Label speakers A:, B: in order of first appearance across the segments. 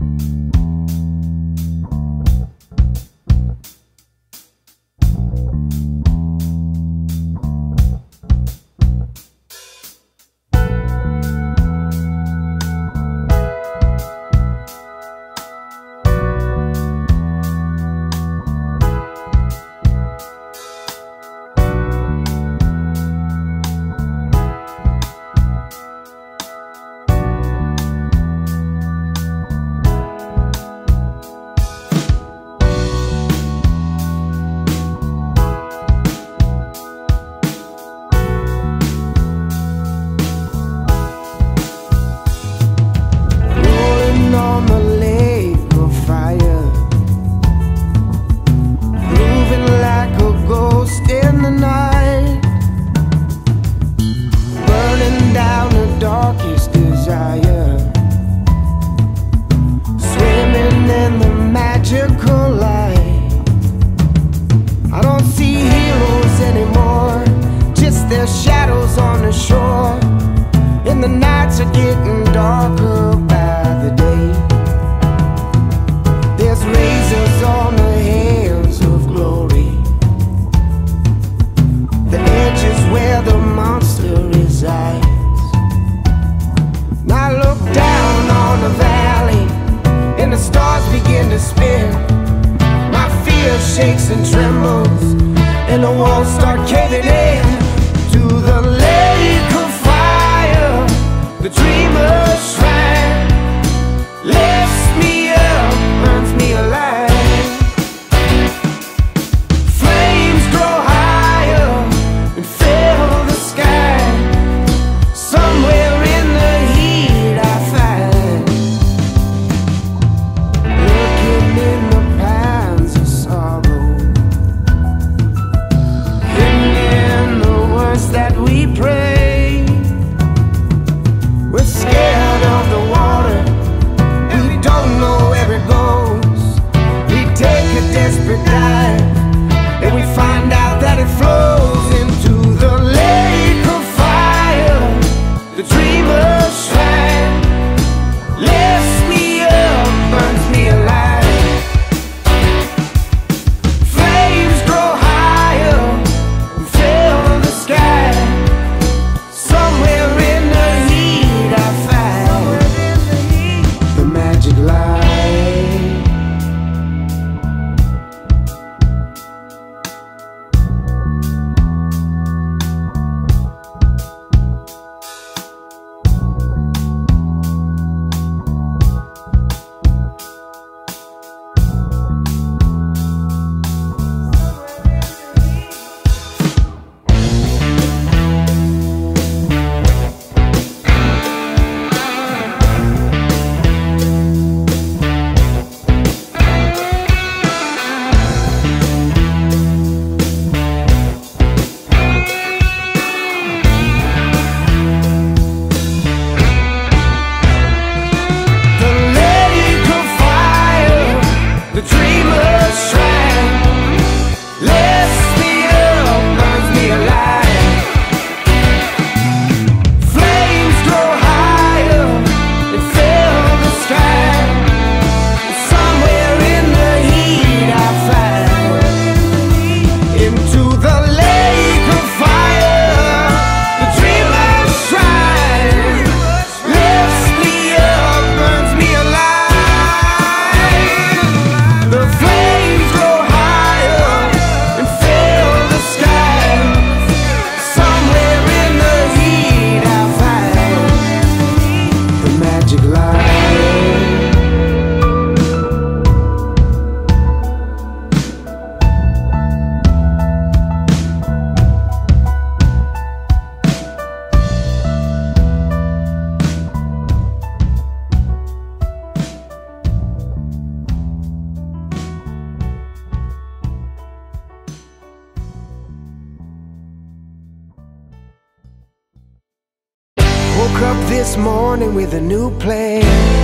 A: Woke up this morning with a new plan.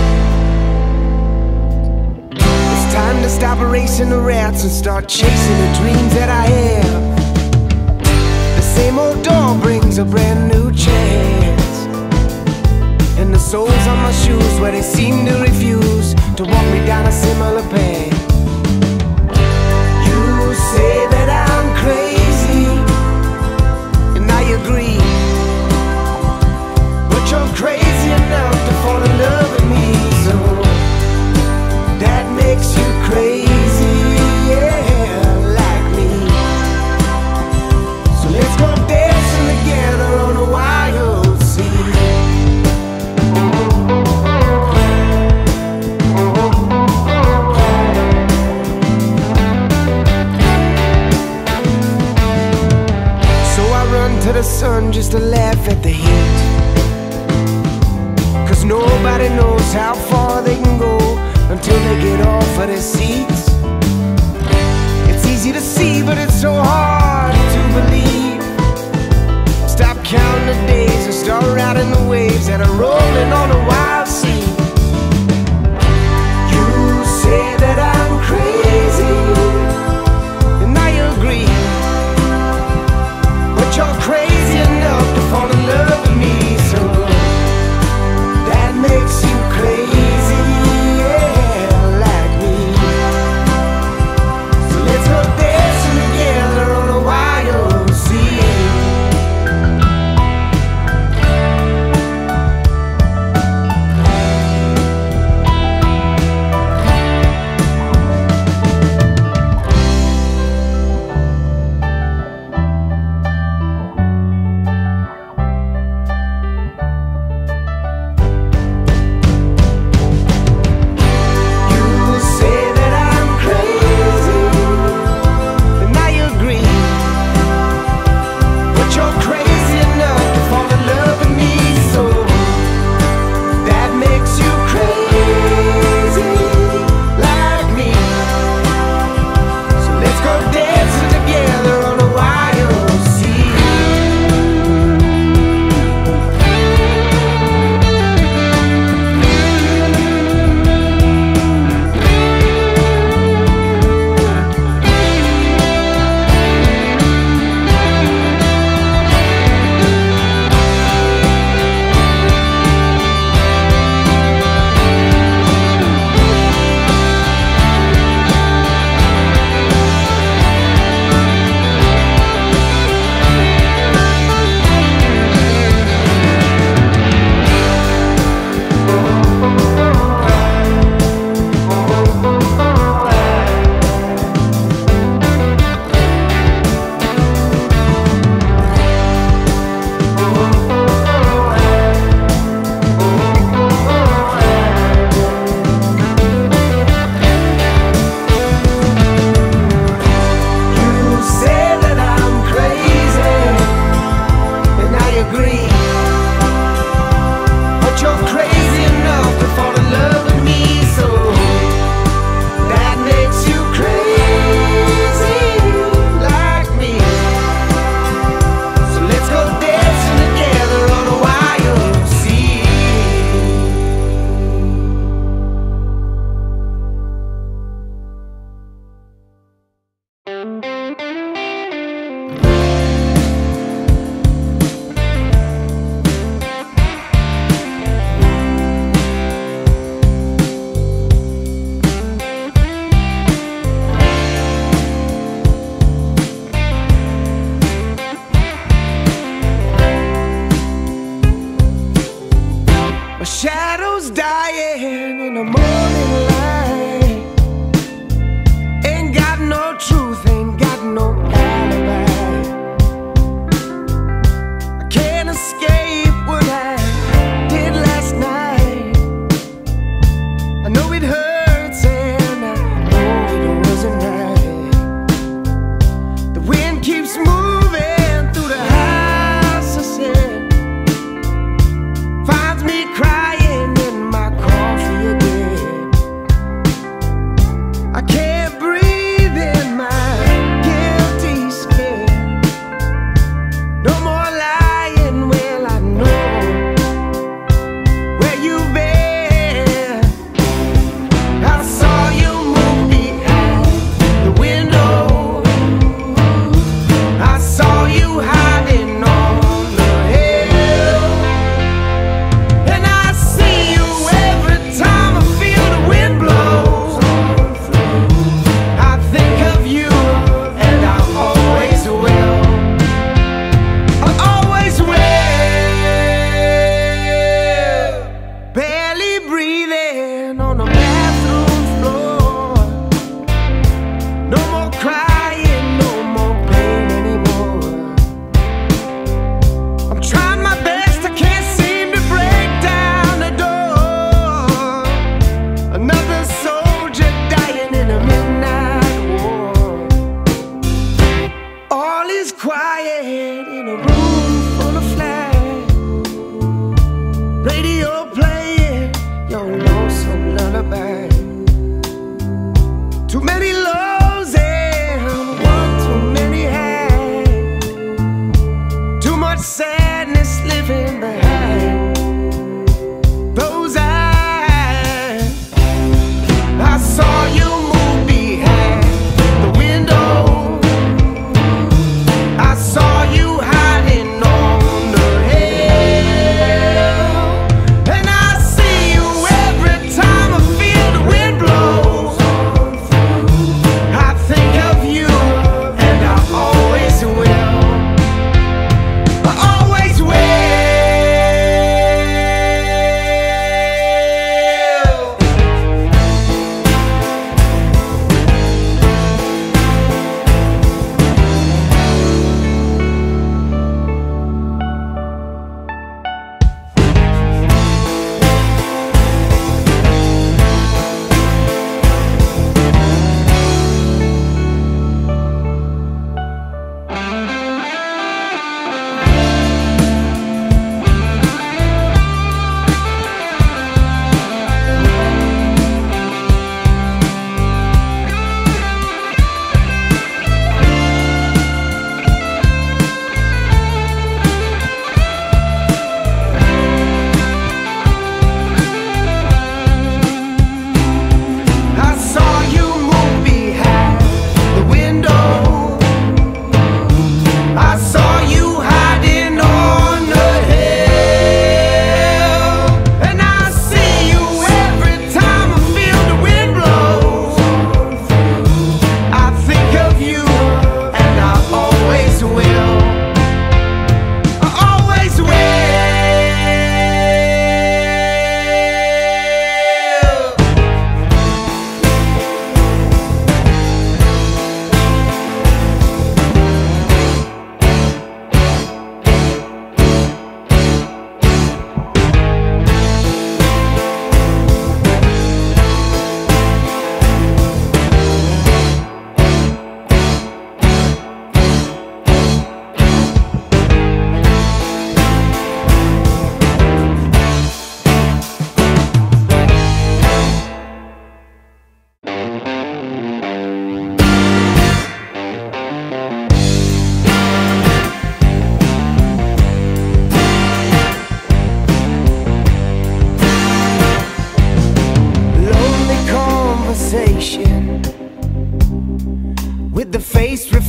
A: It's time to stop racing the rats and start chasing the dreams that I have. The same old door brings a brand new chance, and the soles on my shoes where they seem to refuse to walk just to laugh at the heat. 'Cause nobody knows how far they can go until they get off of their seats. It's easy to see, but it's so hard to believe. Stop counting the days and start riding the waves that are rolling on a wild sea. You say that I'm crazy, and I agree, but you're crazy enough to fall in love with me, so that makes you crazy, yeah, like me. So let's go dancing together on a wild sea. Shadows dying in the morning light. Ain't got no truth, ain't got no alibi. I can't escape what I did last night. I know it hurts and I know it wasn't right. The wind keeps moving through the house, I said, finds me crying in my coffee again.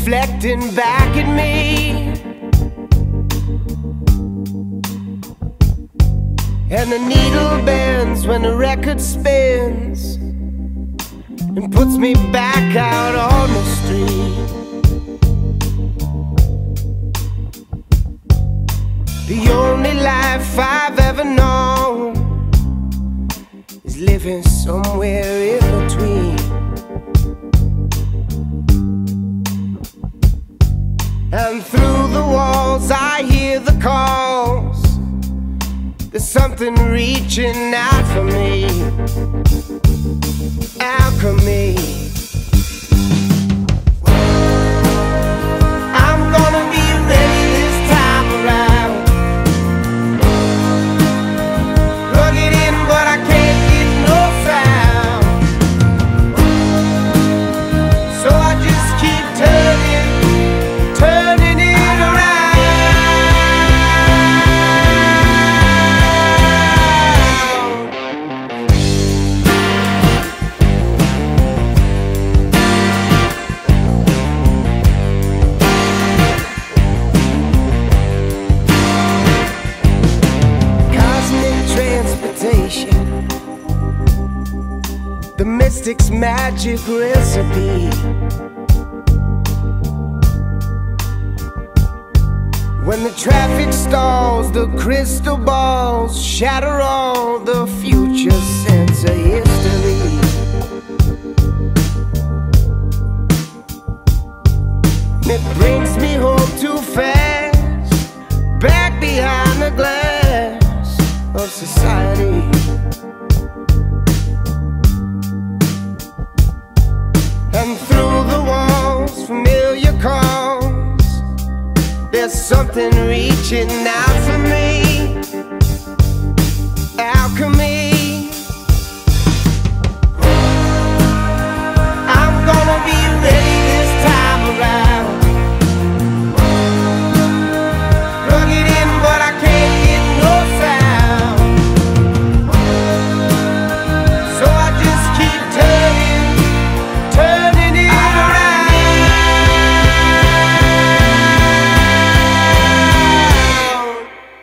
A: reflecting back at me. And the needle bends when the record spins and puts me back out on the street. The only life I've ever known is living somewhere in between. And through the walls I hear the calls. There's something reaching out for me. Alchemy. I'm gonna be ready this time around. Plug it in, but I can't get no sound. So I just keep turning it around. The mystic's magic recipe. When the traffic stalls, the crystal balls shatter all the future sense of history. It brings me home too fast, back behind the glass of society. And through the walls, familiar calls. There's something reaching out for me. Alchemy. I'm gonna be ready this time around. Plug it in, but I can't get no sound. So I just keep turning it around.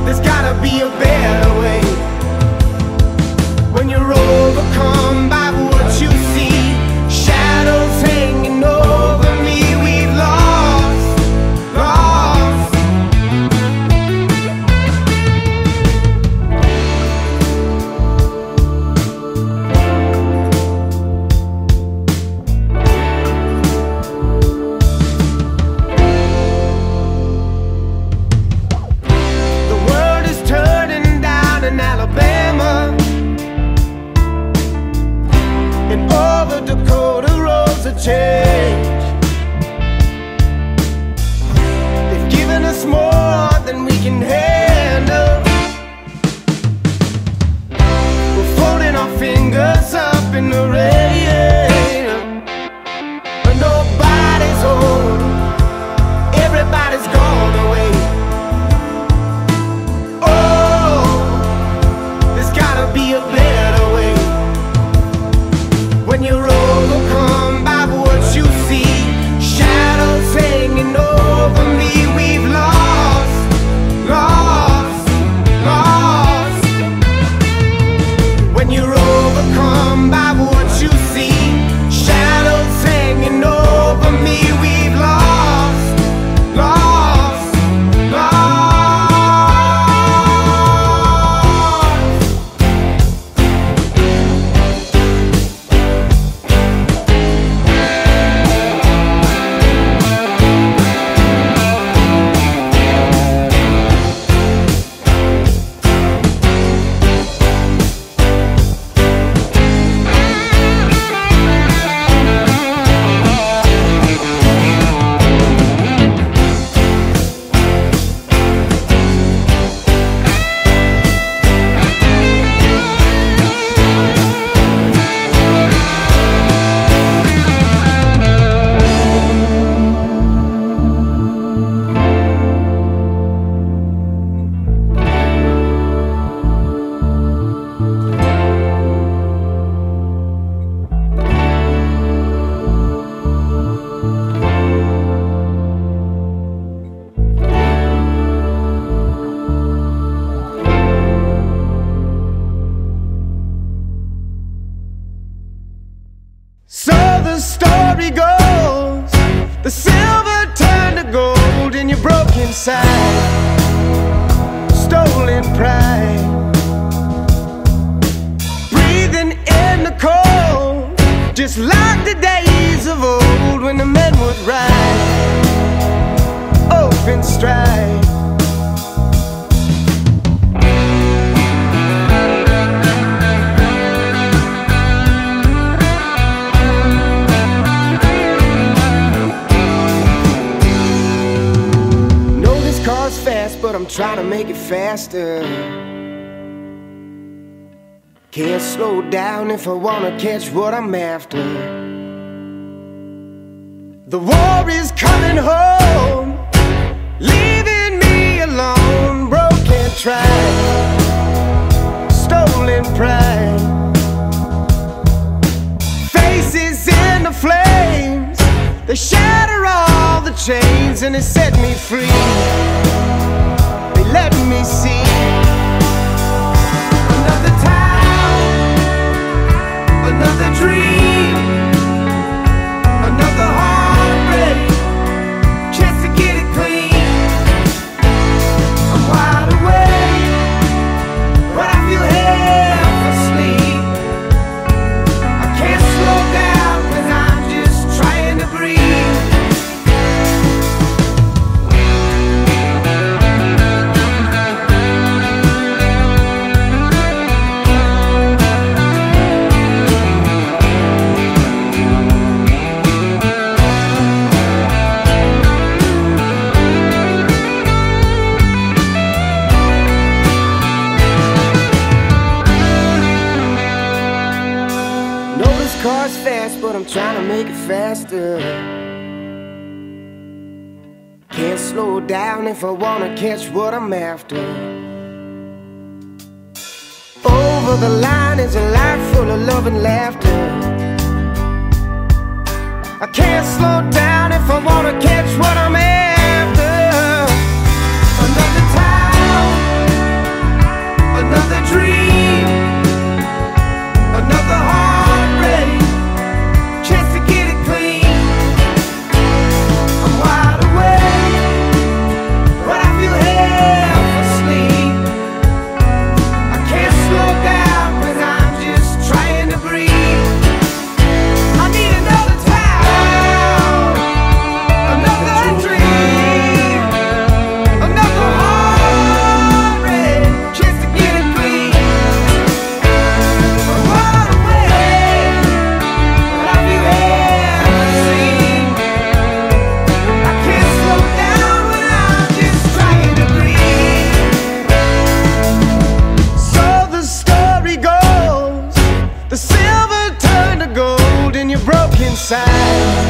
A: There's gotta be a better way. When you're overcome by what you see, shadows hanging over me, we've lost, lost. The world is turning down in Alabama, and all the Dakota roads are changed. They've given us more than we can handle. We're folding our fingers up in the rain, but nobody's home. Everybody's gone away. Oh, there's gotta be a better way. When you're overcome by what you see, shadows hanging over me, we've lost, lost, lost. When you're overcome by what you see, shadows hanging over me, we've lost, lost, lost. So the story goes, the silver turned to gold in your broken side, stolen pride, breathing in the cold, just like the days of old when the men would ride, open stride. Fast, but I'm trying to make it faster. Can't slow down if I wanna catch what I'm after. The war is coming home, leaving me alone. Broken track, stolen pride, faces in the flames. They shatter all the chains and they set me free. They let me see another town, another dream, another heartbreak, chance to get it clean. I'm wide awake, but I feel half asleep. I can't slow down 'cause I'm just trying to breathe. Car's fast, but I'm trying to make it faster. Can't slow down if I wanna catch what I'm after. Over the line is a life full of love and laughter. I can't slow down if I wanna catch what I'm after. Another town, inside.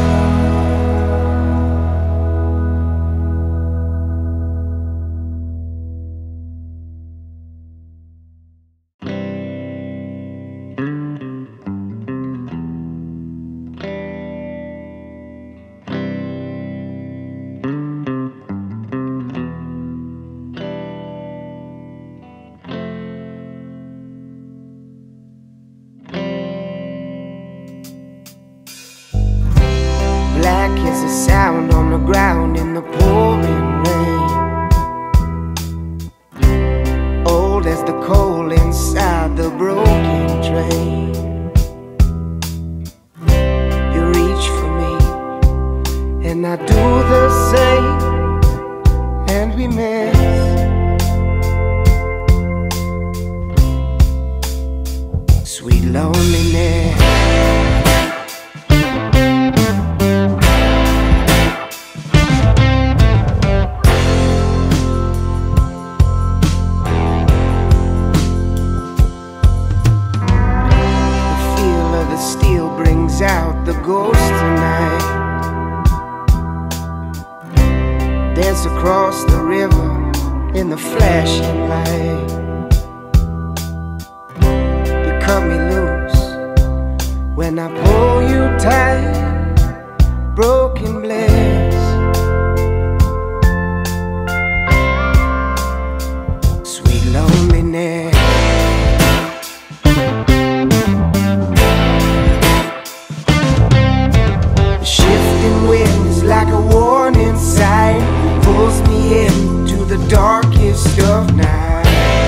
A: Black as a sound on the ground in the pouring rain, old as the coal inside the broken train. You reach for me and I do the same, and we miss. Sweet loneliness. Out the ghost tonight, dance across the river in the flashing light. You cut me loose when I pull you tight, broken bliss. Sweet loneliness. Like a warning sign, pulls me into the darkest of nights.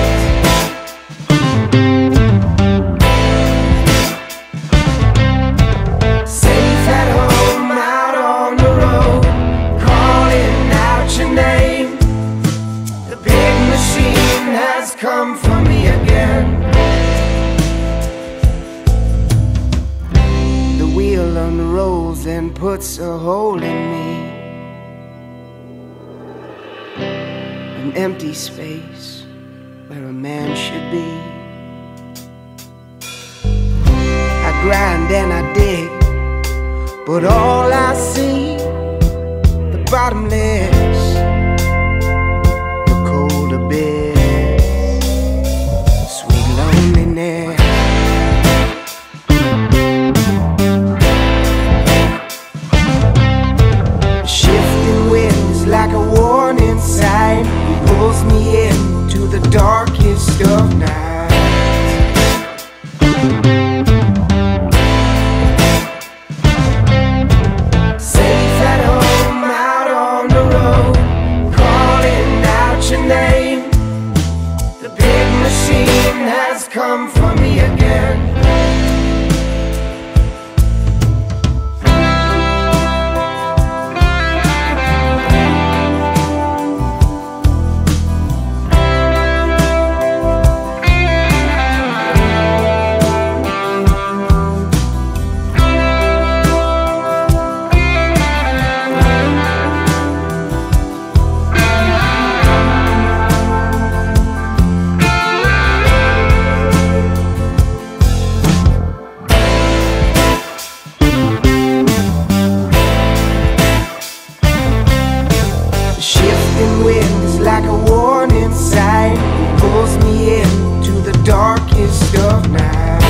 A: Safe at home, out on the road, calling out your name. The big machine has come for me again. The wheel unrolls and puts a hole in me, an empty space where a man should be. I grind and I dig, but all I see, the bottomless, the cold abyss. Sweet loneliness. Like a warning sign, pulls me into the darkest of nights. Safe at home, out on the road, calling out your name. The big machine has come for me again. Like a warning sign, pulls me into the darkest of nights.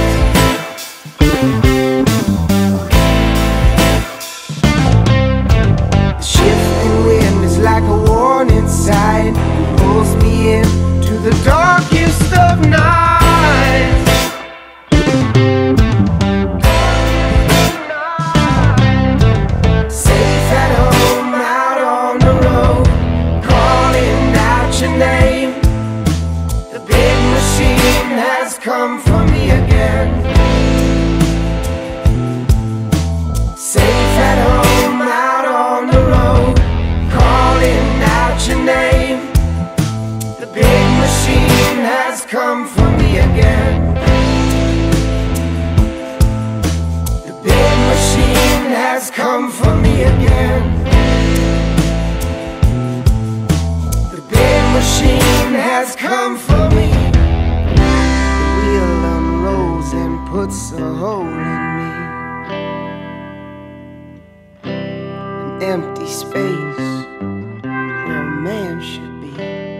A: The shifting wind is like a warning sign, pulls me into the darkest of nights. Safe at home, out on the road, your name. The big machine has come for me again. Safe at home, out on the road, calling out your name. The big machine has come for me again. The big machine has come for me again. Machine has come for me. The wheel unrolls and puts a hole in me. empty space where a man should be.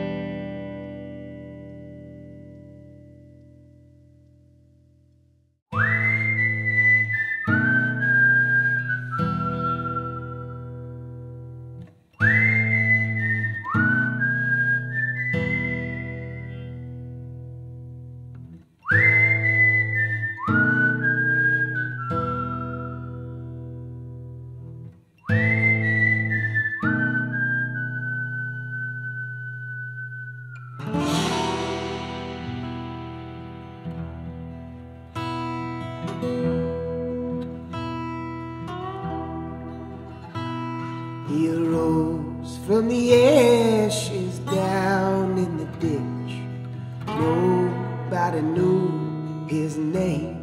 A: He arose from the ashes down in the ditch. Nobody knew his name.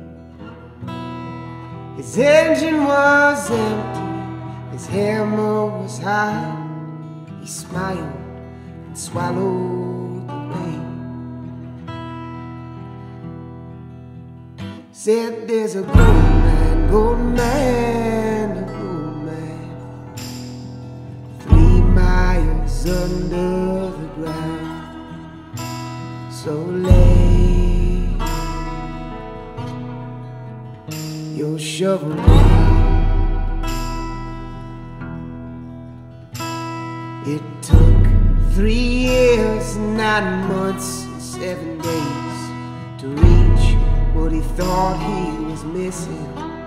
A: His engine was empty, his hammer was high. He smiled and swallowed the rain. Said there's a gold man, a gold man, 3 miles under the ground. So lay your shovel down. It took 3 years, 9 months, and 7 days to reach what he thought he was missing.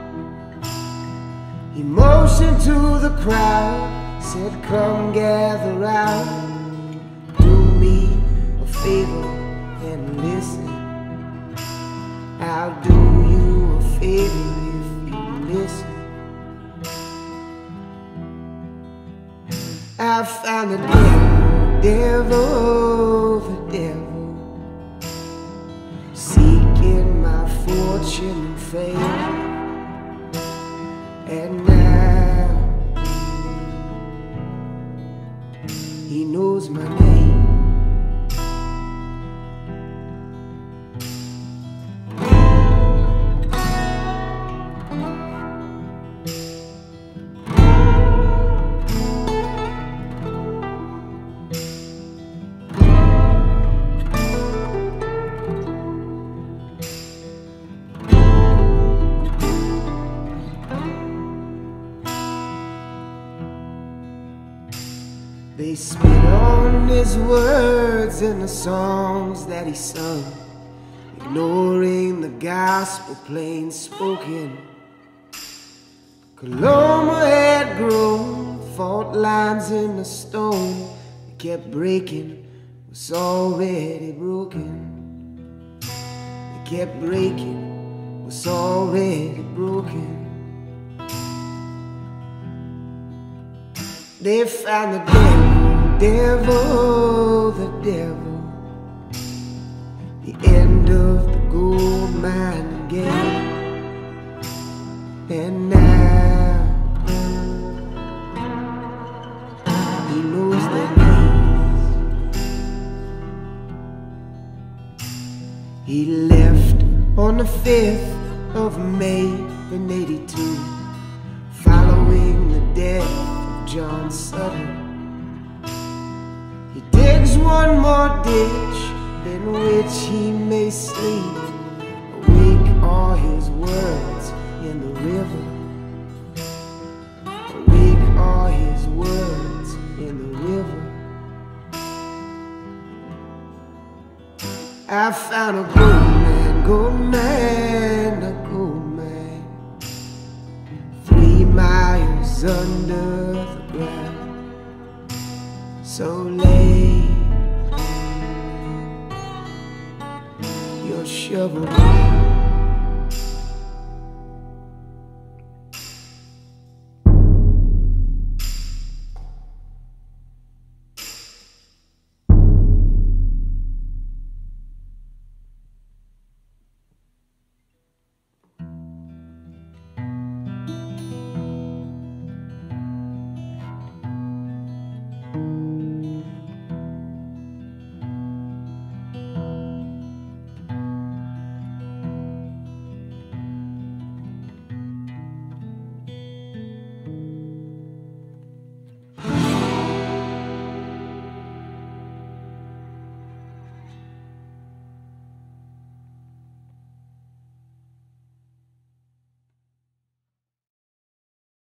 A: He motioned to the crowd, said, come gather round, do me a favor and listen. I'll do you a favor if you listen. I found the devil, seeking my fortune and fame. And now he knows my name. They spit on his words and the songs that he sung, ignoring the gospel plain spoken. Coloma had grown, fault lines in the stone. They kept breaking, was already broken. They kept breaking, was already broken. They found the devil, the end of the gold mine game. And now he knows their names. He left on the 5th of May in '82, following the death John Sutton. He digs one more ditch in which he may sleep. Awake are his words in the river. Awake are his words in the river. I found a gold man, a gold man, 3 miles under the ground. So lay your shovel down.